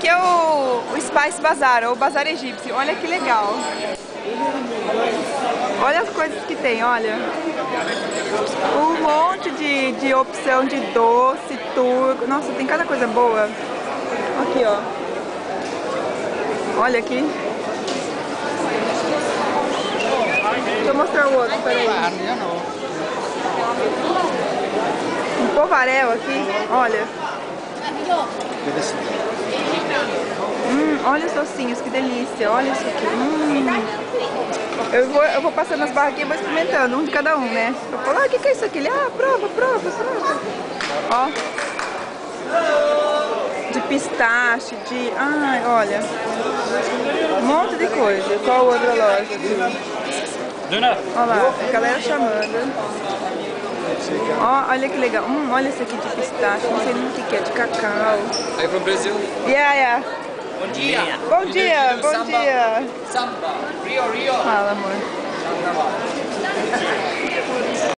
aqui é o Spice Bazaar, ou Bazar Egípcio. Olha que legal. Olha as coisas que tem, olha. Um monte de opção de doce, turco. Nossa, tem cada coisa boa. Aqui, ó. Olha aqui. Deixa eu mostrar o outro, peraí. Um povaréu aqui, olha. Olha os docinhos, que delícia. Olha isso aqui. Eu vou passando as barras aqui e vou experimentando, um de cada um, né? Eu falo, o que é isso aqui? Ele, prova. Ó. De pistache, de... Ai, olha. Um monte de coisa. Qual outra loja aqui? Olha lá, a galera chamando. Ó, olha que legal. Olha esse aqui de pistache. Não sei nem o que é, de cacau. Are you from Brazil? Yeah. Bom dia. Bom dia. Samba. Rio. Fala, amor.